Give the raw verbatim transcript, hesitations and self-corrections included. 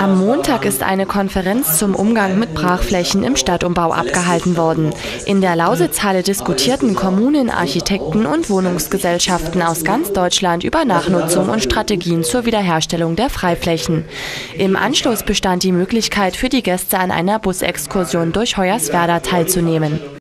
Am Montag ist eine Konferenz zum Umgang mit Brachflächen im Stadtumbau abgehalten worden. In der Lausitzhalle diskutierten Kommunen, Architekten und Wohnungsgesellschaften aus ganz Deutschland über Nachnutzung und Strategien zur Wiederherstellung der Freiflächen. Im Anschluss bestand die Möglichkeit für die Gäste an einer Busexkursion durch Hoyerswerda teilzunehmen.